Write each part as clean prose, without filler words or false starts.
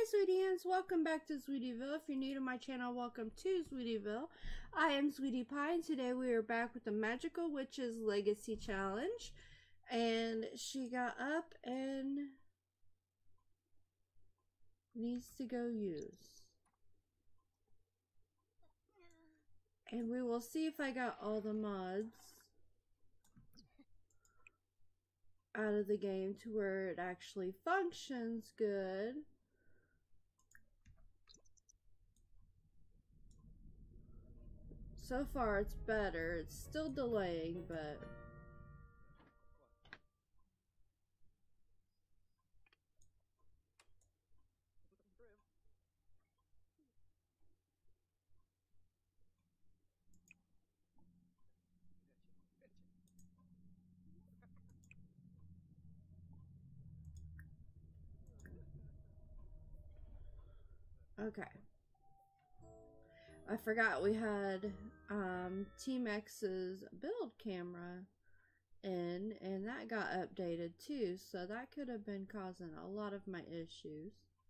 Sweeties, welcome back to Sweetieville. If you're new to my channel, welcome to Sweetieville. I am Sweetie Pie, and today we are back with the Magical Witches Legacy Challenge. And she got up and needs to go use. And we will see if I got all the mods out of the game to where it actually functions good. So far it's better. It's still delaying, but okay. I forgot we had Team X's build camera in, and that got updated too, so that could have been causing a lot of my issues.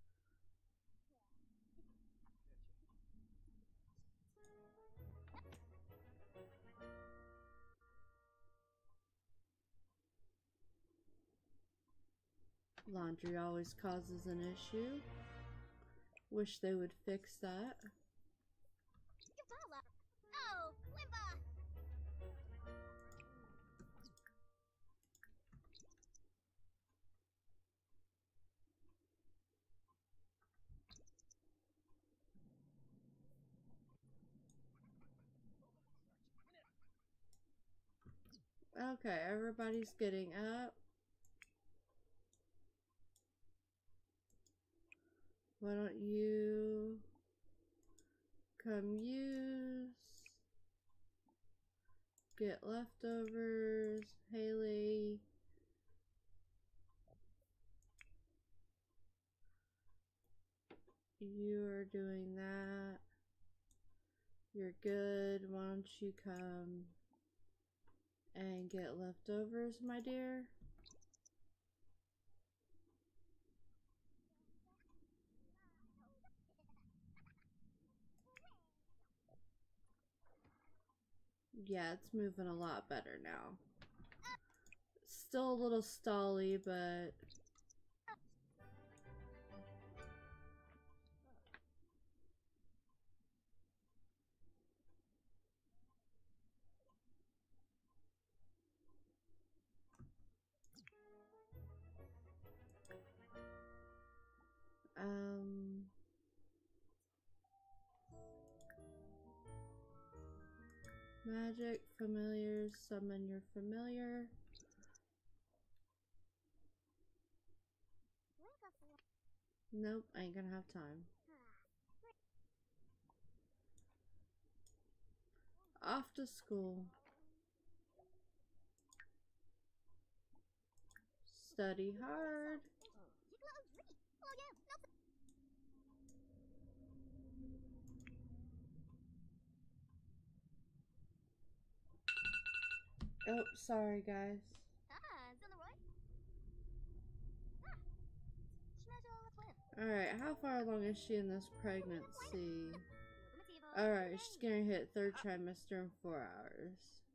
Laundry always causes an issue. Wish they would fix that. Oh, Wimba! Okay, everybody's getting up. Why don't you come use? Get leftovers. Haley. You are doing that. You're good. Why don't you come and get leftovers, my dear? Yeah, it's moving a lot better now. Still a little stally, but magic, familiars, summon your familiar. Nope, I ain't gonna have time. Off to school. Study hard. Oh, sorry guys. Alright, how far along is she in this pregnancy? Alright, she's gonna hit third trimester in 4 hours.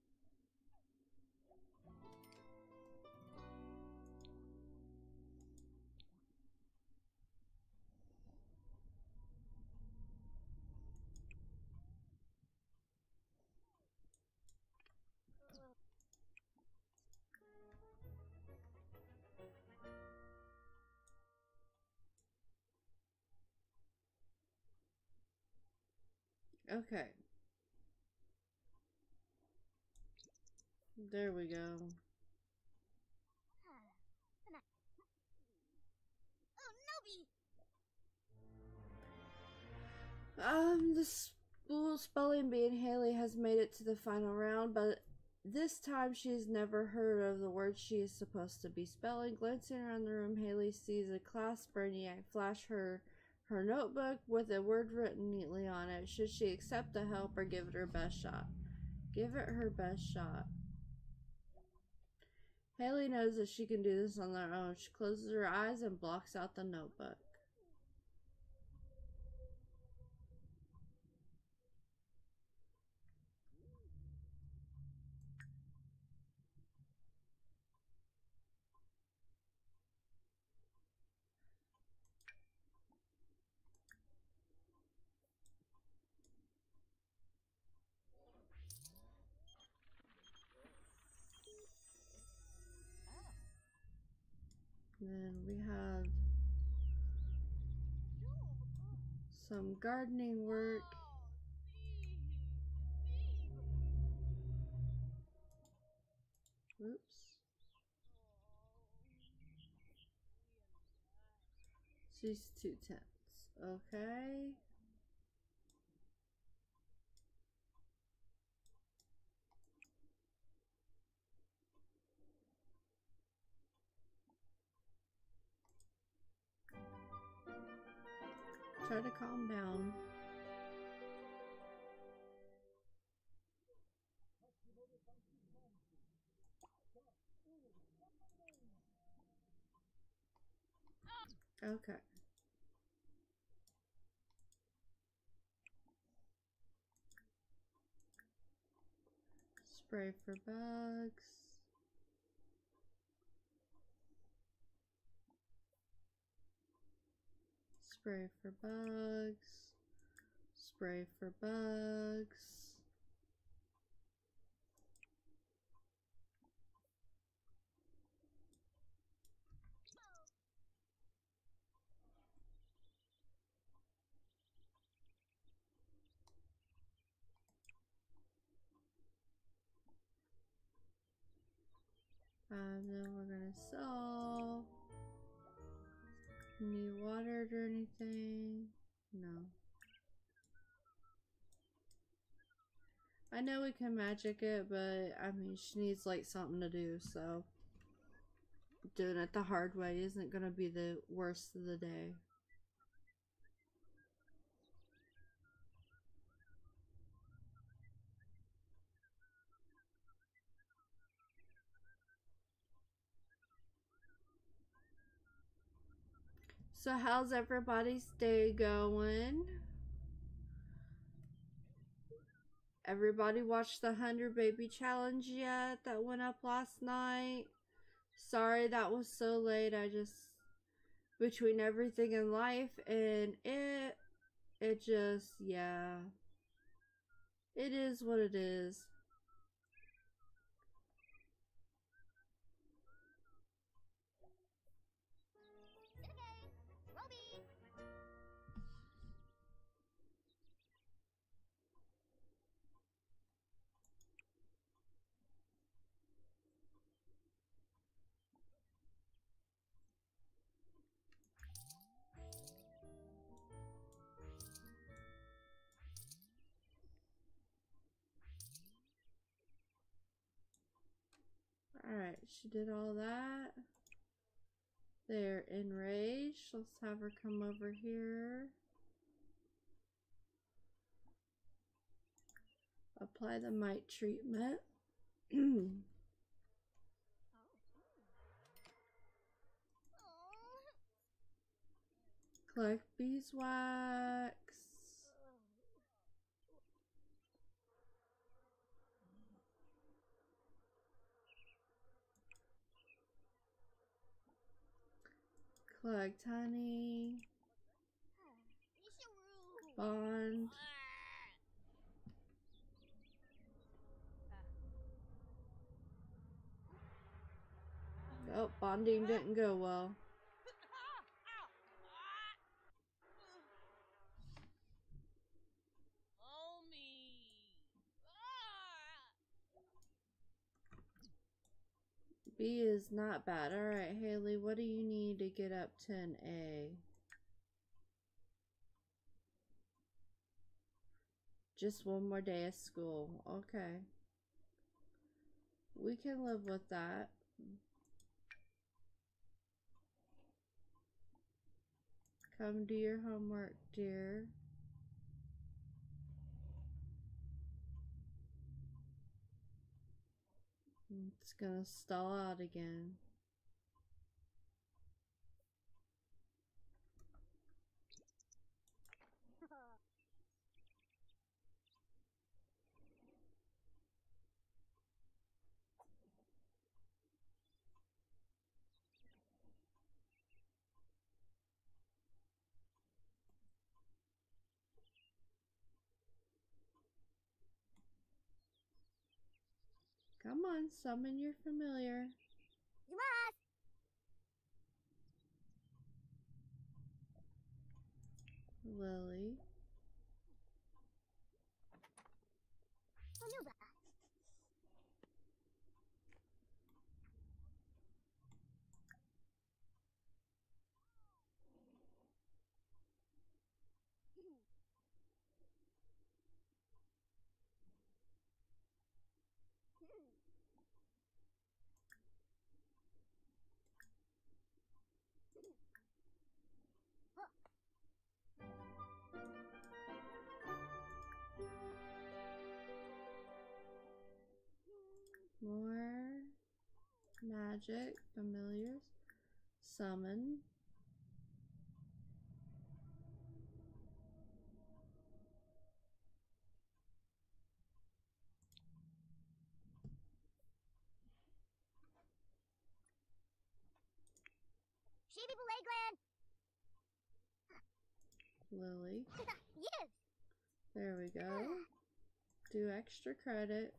Okay. There we go. The school spelling bee and Haley has made it to the final round, but this time she's never heard of the word she is supposed to be spelling. Glancing around the room, Haley sees a class brainiac flash her notebook with a word written neatly on it. Should she accept the help or give it her best shot? Give it her best shot. Haley knows that she can do this on her own. She closes her eyes and blocks out the notebook. Then we have some gardening work. Oops. She's 2/10. Okay. Try to calm down. Okay. Spray for bugs. Spray for bugs. Spray for bugs. And then we're gonna sew. Need watered or anything? No. I know we can magic it, but I mean, she needs like something to do, so doing it the hard way isn't gonna be the worst of the day. So how's everybody's day going? Everybody watched the 100 baby challenge yet that went up last night? Sorry that was so late. I just, between everything in life and it just, yeah. It is what it is. Alright, she did all that. They're enraged. Let's have her come over here. Apply the mite treatment. Collect beeswax. Collect honey. Bond. Oh, bonding didn't go well. B is not bad. Alright, Haley, what do you need to get up to an A? Just one more day of school. Okay. We can live with that. Come do your homework, dear. It's gonna stall out again. Come on, summon your familiar. Lily. Onuba. More magic, familiars, summon. Sheepy Belegland. Lily. Yes. There we go. Do extra credit.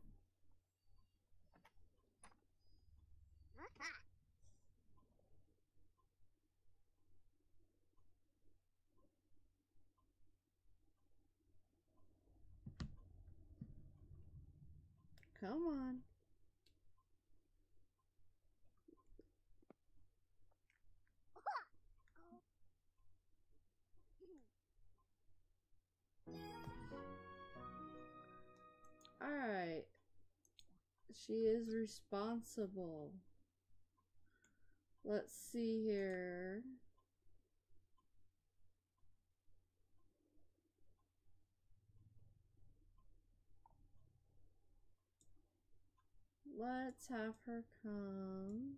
Come on. Alright. She is responsible. Let's see here. Let's have her come.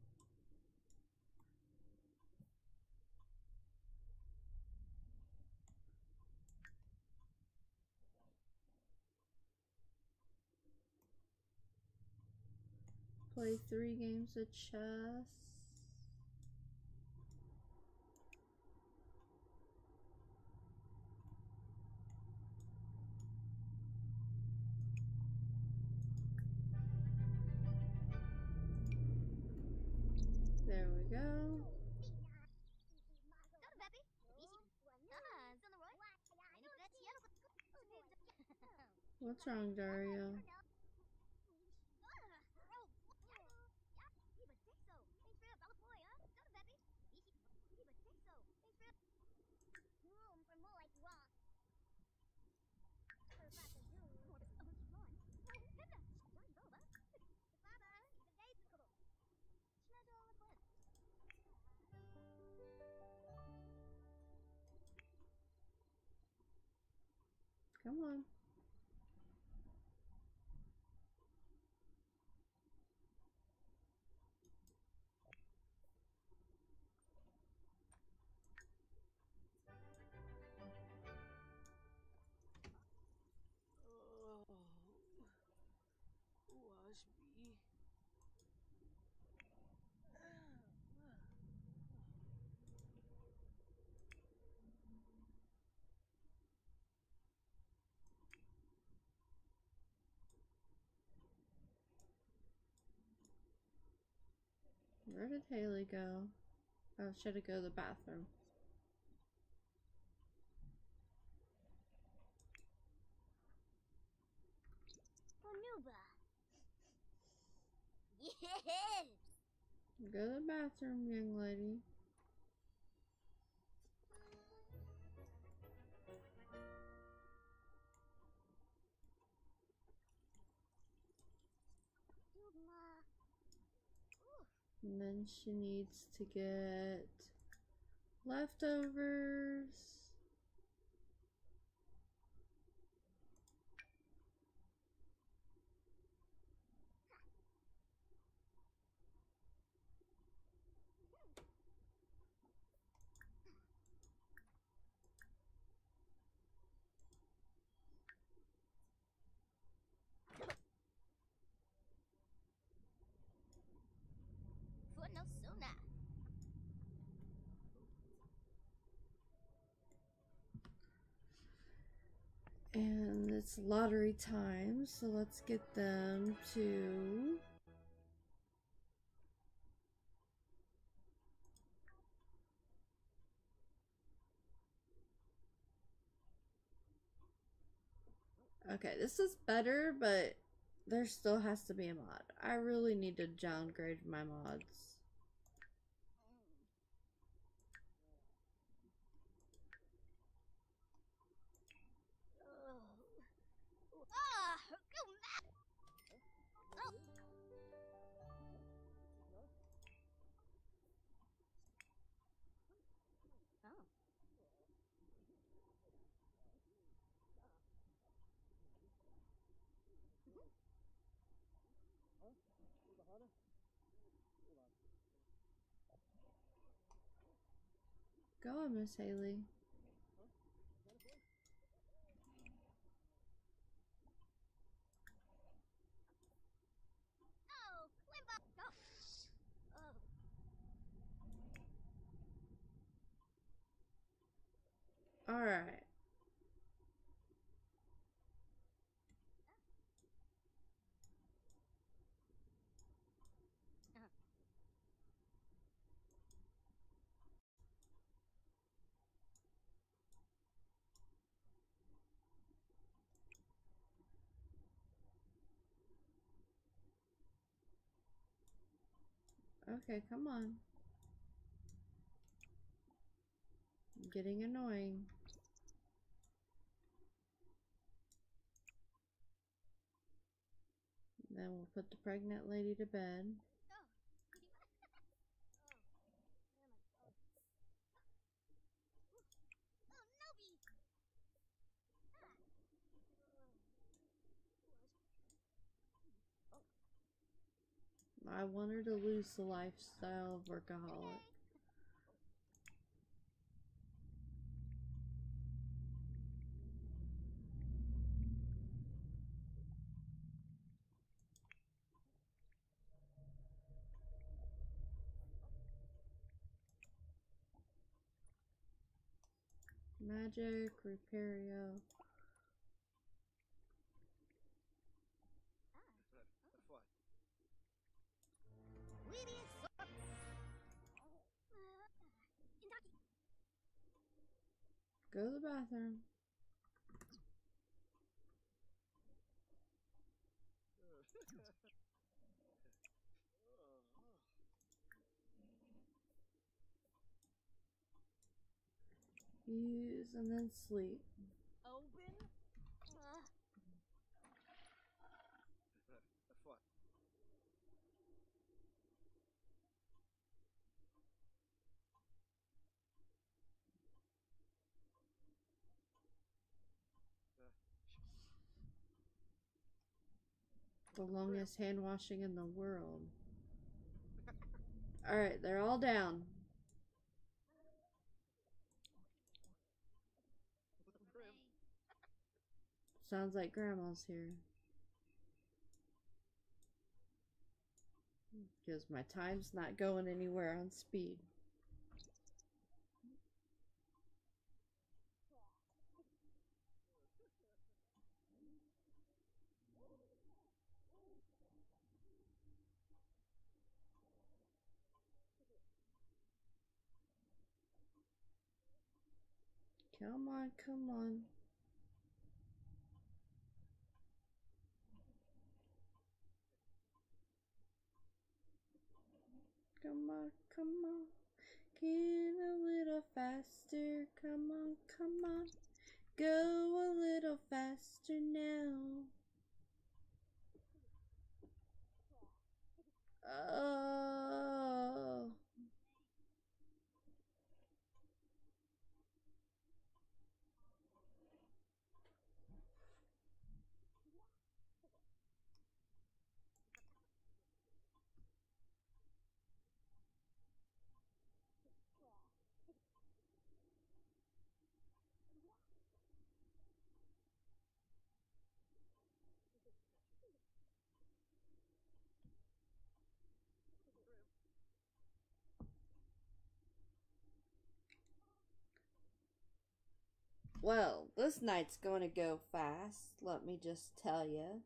Play 3 games of chess. There we go. What's wrong, Dario? Come on. Wash me. Where did Haley go? Oh, should I go to the bathroom? Onuba. Yes. Go to the bathroom, young lady. And then she needs to get leftovers. No sooner. And it's lottery time, so let's get them to Okay, this is better, but there still has to be a mod. I really need to downgrade my mods. Go on, Miss Haley. Alright. Okay, come on. I'm getting annoying. Then we'll put the pregnant lady to bed. I want her to lose the lifestyle of workaholic. Magic, Repario. Go to the bathroom. Use and then sleep. The longest hand washing in the world. Alright, they're all down. Sounds like Grandma's here. Because my time's not going anywhere on speed. Come on, come on. Come on, come on. Get a little faster. Come on, come on. Go a little faster now. Oh. Well, this night's going to go fast, let me just tell you.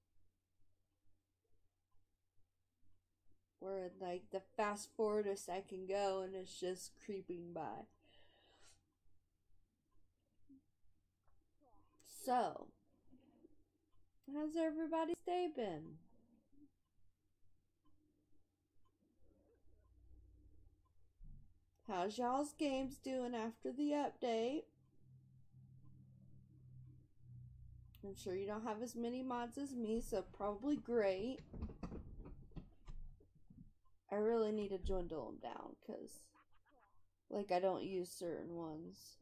We're in like the fast forwardest I can go, and it's just creeping by. So, How's everybody's day been? How's y'all's games doing after the update? I'm sure you don't have as many mods as me, so probably great. I really need to dwindle them down, because, like, I don't use certain ones.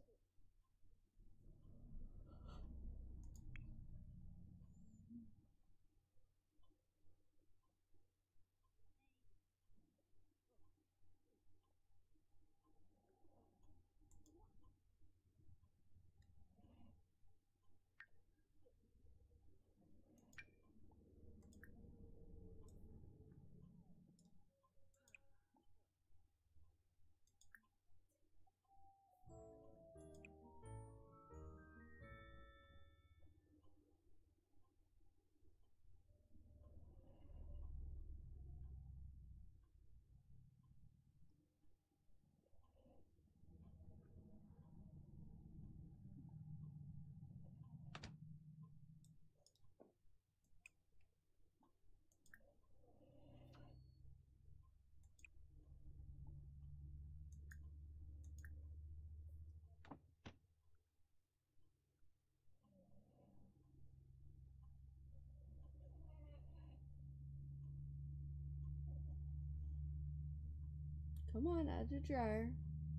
Come on, add the dryer.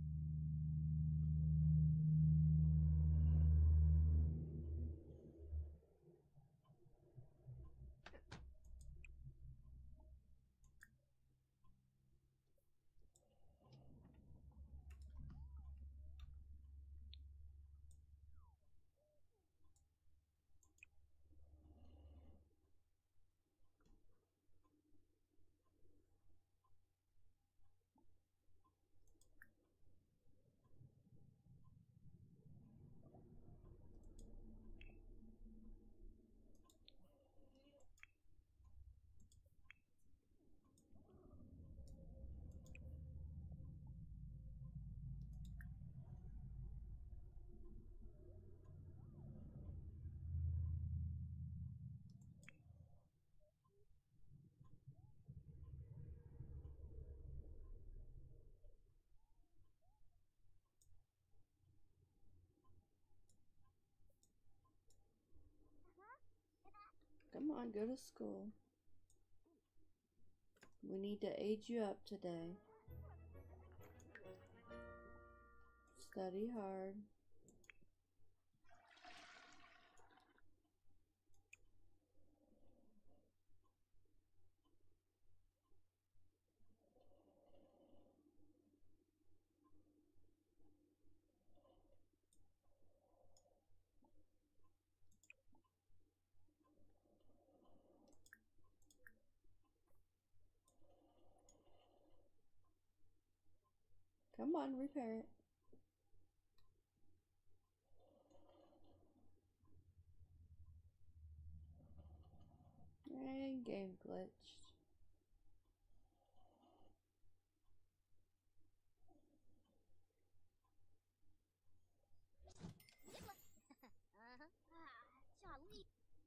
Come on, go to school. We need to age you up today. Study hard. Come on, repair it. And game glitched. Jolly.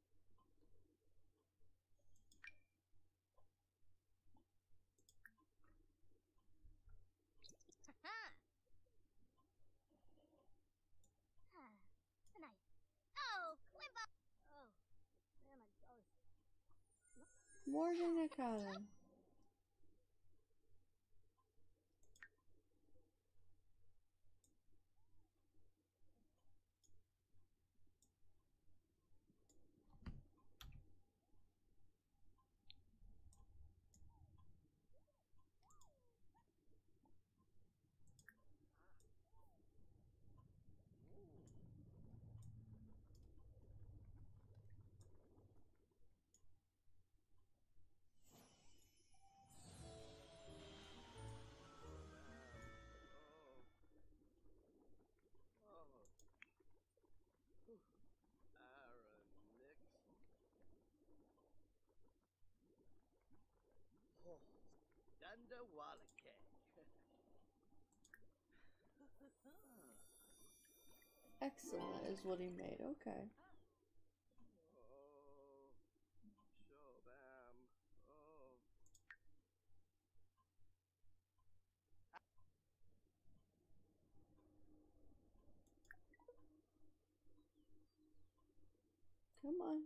Nice. Oh, Klimbo. Oh, there my goes. More Nakata. Dunda Wallake. Excellent is what he made. Okay. Come on.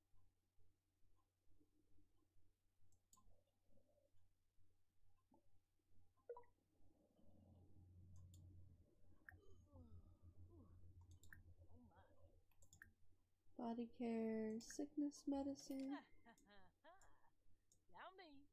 Body care, sickness medicine. Yummy.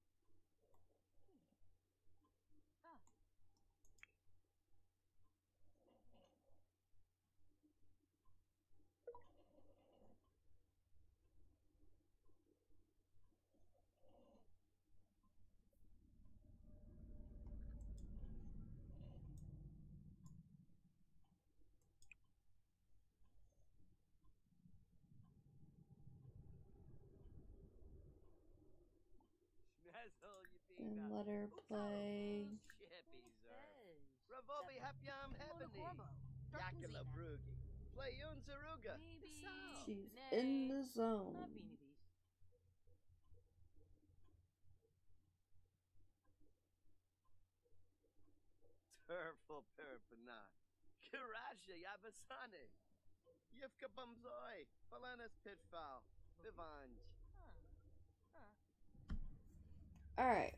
Schnazzle, you And beaver. let her play. Shippy, zer. Ravobi hapyam hebony. Yakula Yakala brugi. Playun zaruga. She's in the zone. Turful perpana. Kiraja yabasane. Yifka bumzoi. Falanas pitfall. Vivanj. Alright.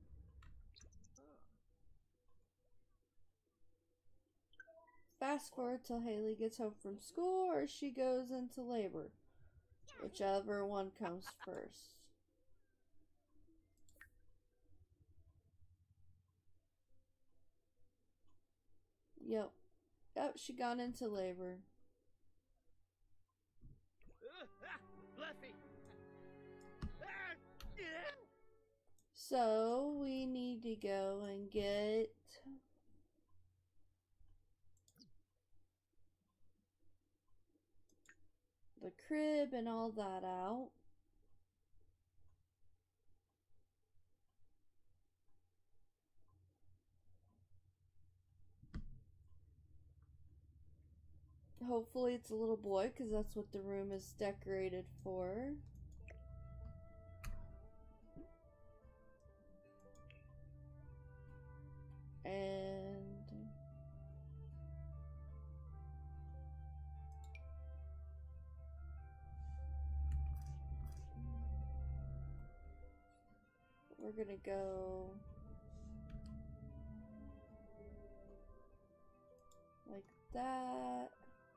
Fast forward till Haley gets home from school or she goes into labor. Whichever one comes first. Yep. Yep, she gone into labor. Bluffy. So we need to go and get the crib and all that out. Hopefully it's a little boy because that's what the room is decorated for. And we're gonna go like that.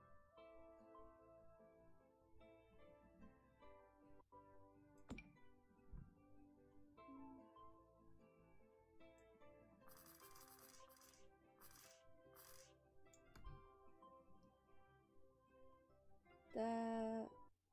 That.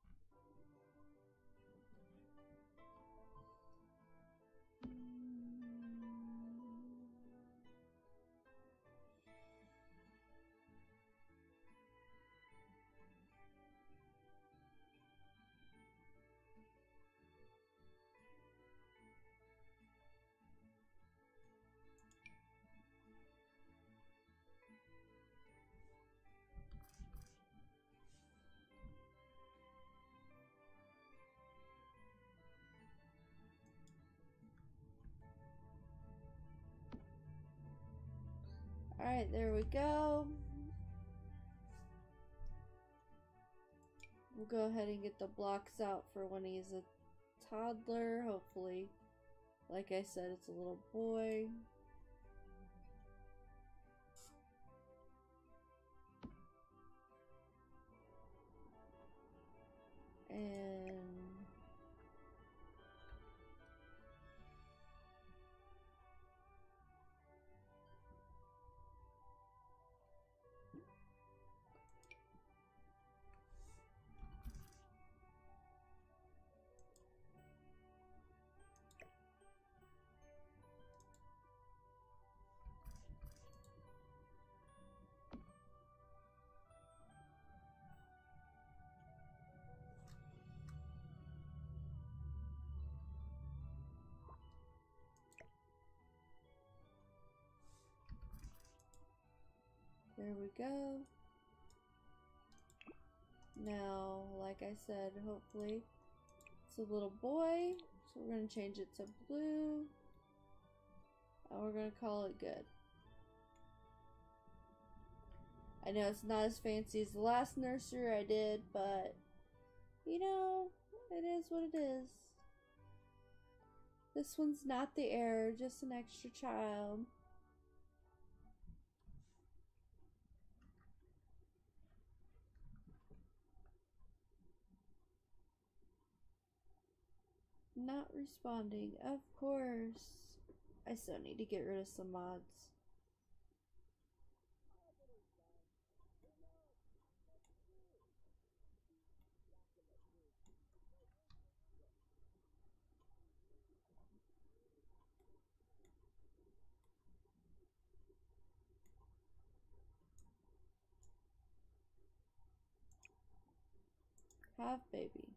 Alright, there we go. We'll go ahead and get the blocks out for when he's a toddler, hopefully. Like I said, it's a little boy. And there we go. Now, like I said, hopefully it's a little boy. So we're going to change it to blue. And we're going to call it good. I know it's not as fancy as the last nursery I did, but You know, it is what it is. This one's not the heir, just an extra child. Not responding, of course. I still need to get rid of some mods. Have baby.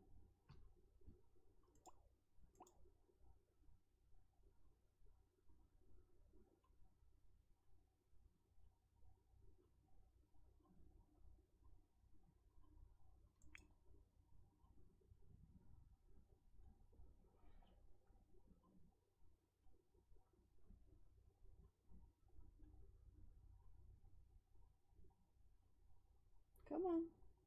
Come on.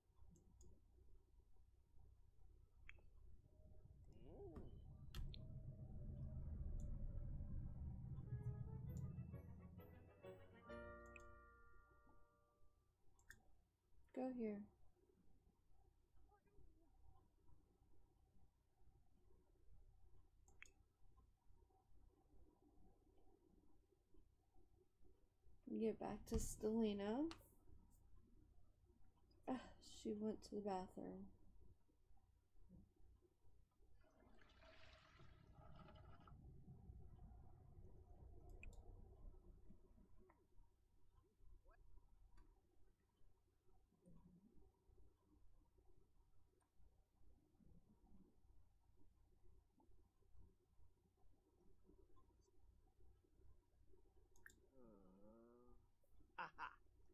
Go here. Get back to Stelina. She went to the bathroom. Aha!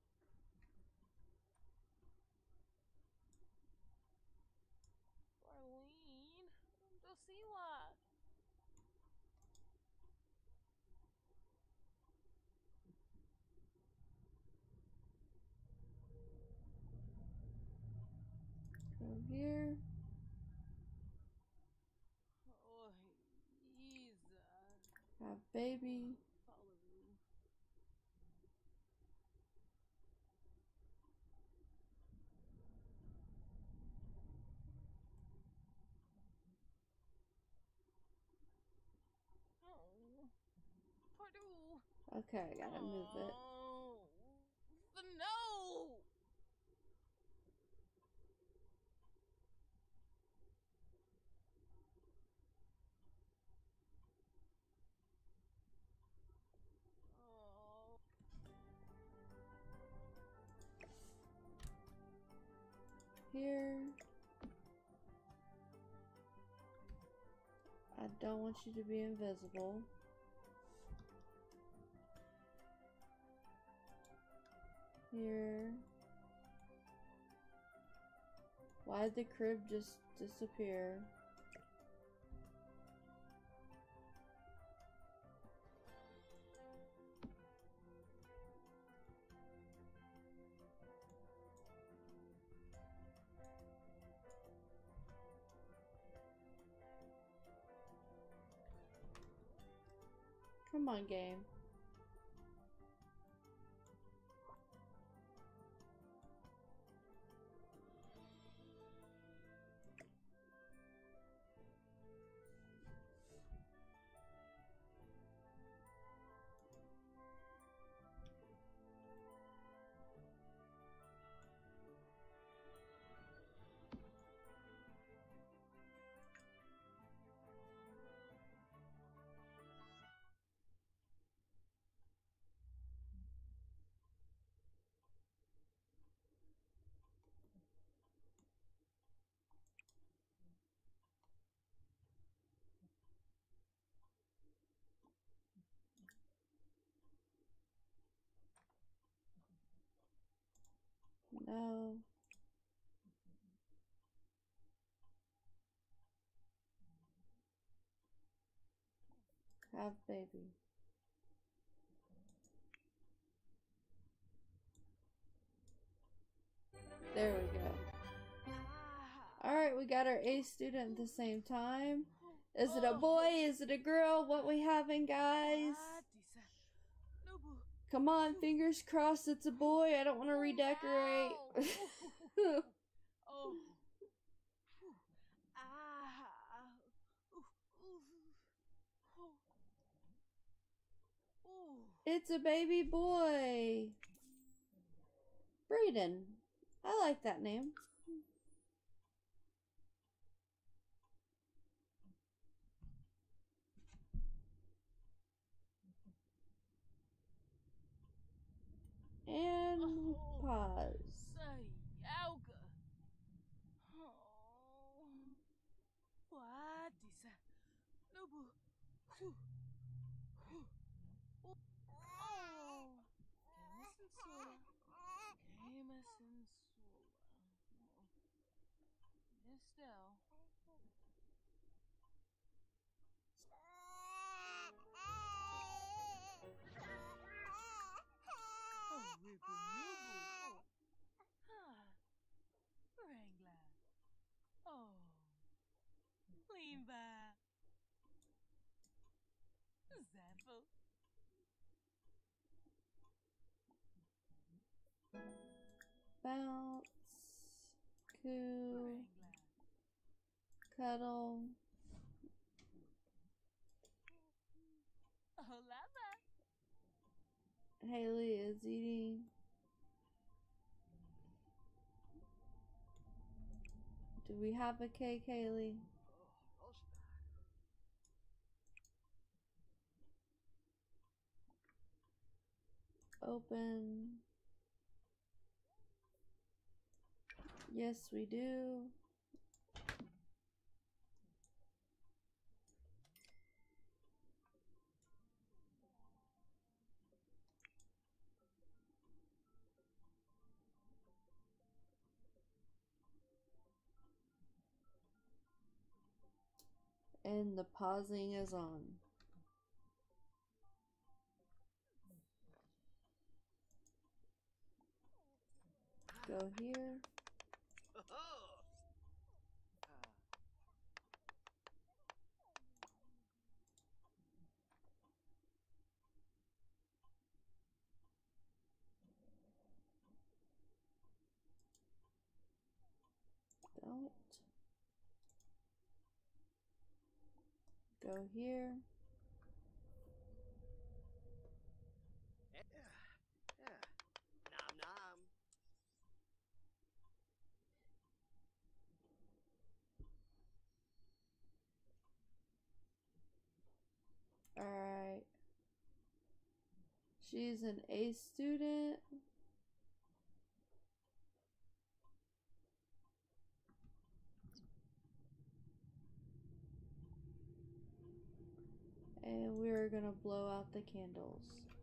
Arlene, Dosila. Go here. Oh, Isa. Have baby. Follow. Oh, Pardue. Okay, I gotta move it. Oh, the no. Oh, Here. I don't want you to be invisible. Here. Why did the crib just disappear? Come on, game. No. Have baby. There we go. Alright. Alright, we got our A student at the same time. Is it a boy? Is it a girl? What we having, guys? Come on, fingers crossed it's a boy. I don't want to redecorate. Oh. Ah. It's a baby boy. Brayden. I like that name. And pause. Say, Yauga. Oh. What is that? Nubu. Oh. Estelle. Oh, Ripanubu. Wrangler. Oh. Limba. Zappo. Bounce. Coo. Cuddle. Oh, lava. Haley is eating. Do we have a cake, Haley? Open. Yes, we do. And the pausing is on. Go here. Don't. Go here. Nom nom. Alright. She's an A student. And we're gonna blow out the candles.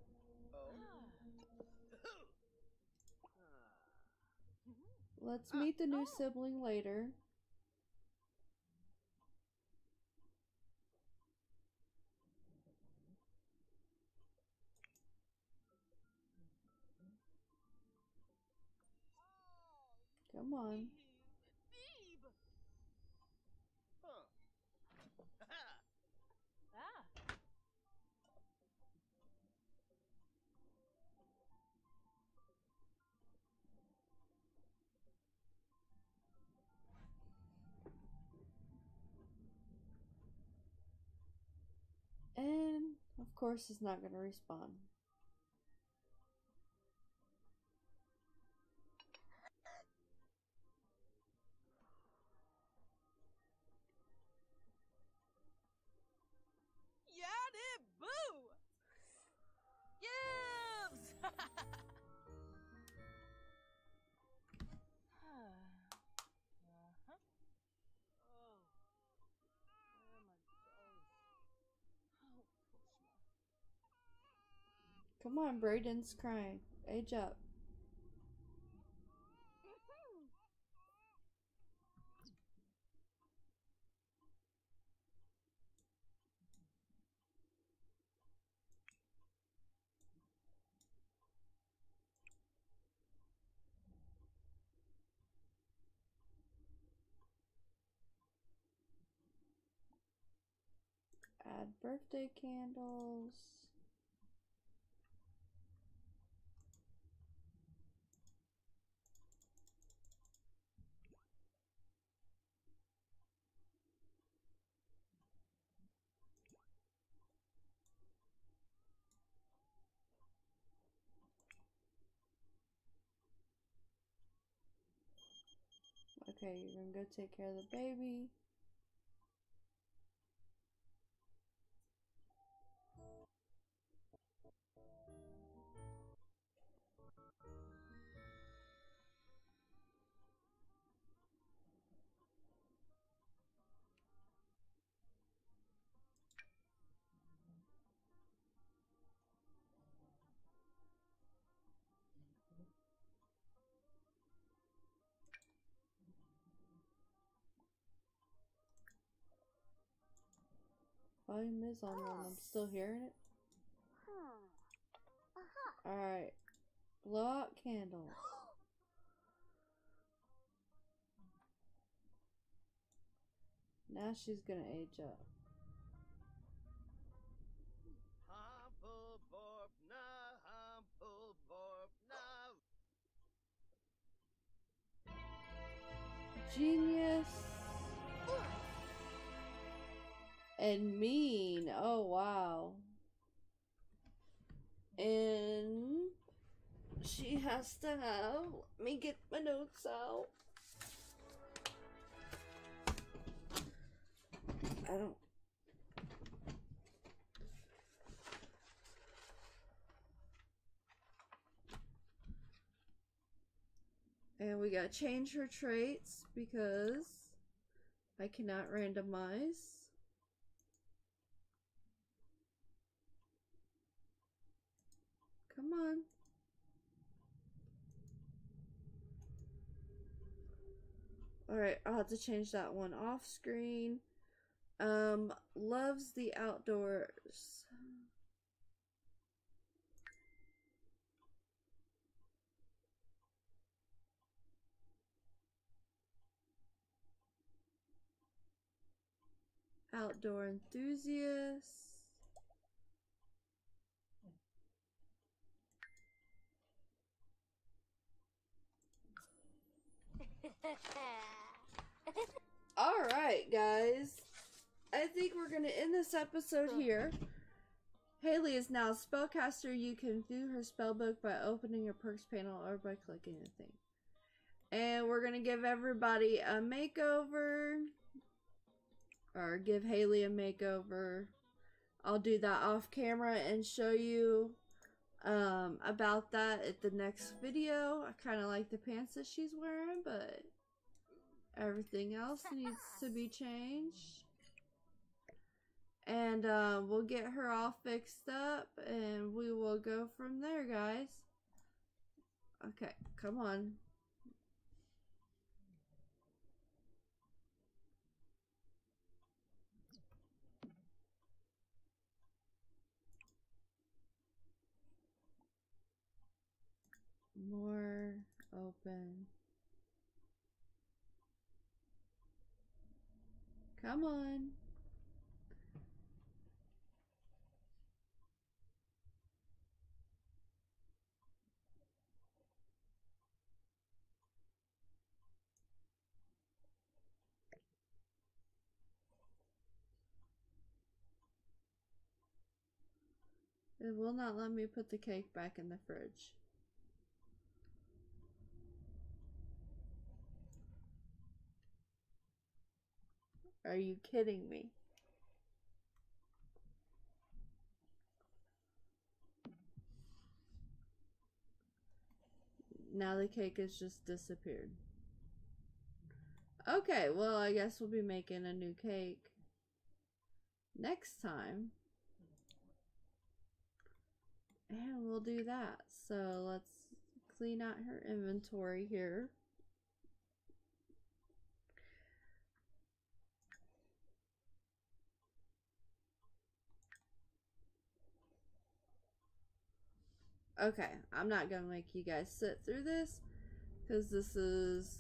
Let's meet the new sibling later. Come on. And of course it's not gonna respawn. Yada boo! Gibbs! Come on, Brayden's crying. Age up. Add birthday candles. Okay, you're gonna go take care of the baby. Volume is on and I'm still hearing it. Alright. Blow out candles. Now she's gonna age up. Genius. And mean. Oh, wow. And she has to have, let me get my notes out. I don't. And we gotta change her traits because I cannot randomize. Come on. Alright, I'll have to change that one off screen. Loves the outdoors. Outdoor enthusiast. Alright, guys. I think we're going to end this episode here. Haley is now a spellcaster. You can view her spellbook by opening your perks panel or by clicking the thing. And we're going to give everybody a makeover. Or give Haley a makeover. I'll do that off camera and show you about that at the next video. I kind of like the pants that she's wearing, but everything else needs to be changed. And we'll get her all fixed up and we will go from there, guys. Okay, come on. More open. Come on. It will not let me put the cake back in the fridge. Are you kidding me? Now the cake has just disappeared. Okay, well, I guess we'll be making a new cake next time. And we'll do that. So let's clean out her inventory here. Okay, I'm not gonna make you guys sit through this because this is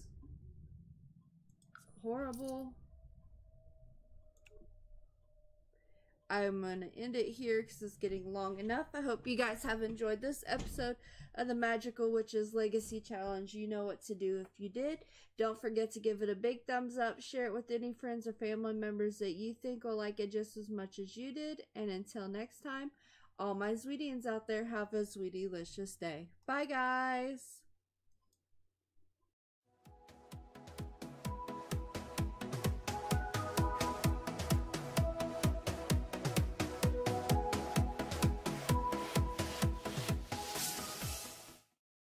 horrible. I'm going to end it here because it's getting long enough. I hope you guys have enjoyed this episode of the Magical Witches Legacy Challenge. You know what to do if you did. Don't forget to give it a big thumbs up. Share it with any friends or family members that you think will like it just as much as you did. And until next time, all my Sweetians out there, have a sweetie-licious day. Bye, guys!